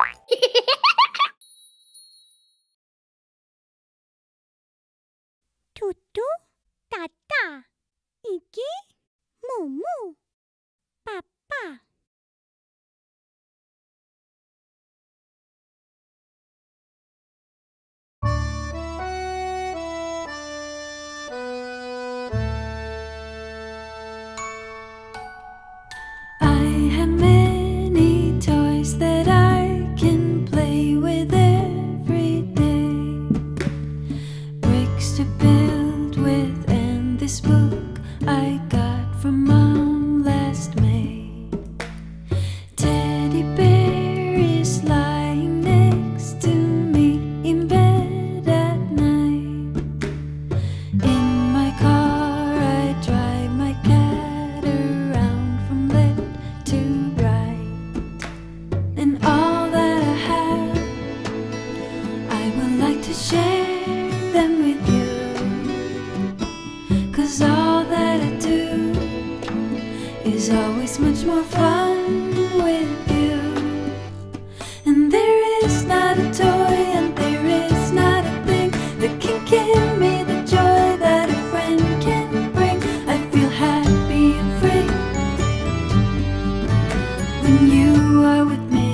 투투, 따따, 이게 무무, 빠빠. I have many toys that I can play with every day. Bricks to build with, and this book I got from Mom last May. Teddy bear is lying next to me in bed at night. In my car I drive my cat around from left to right. And all that I have, I would like to share them with you. 'Cause all that I do is always much more fun with you. And there is not a toy and there is not a thing that can give me the joy that a friend can bring. I feel happy and free when you are with me.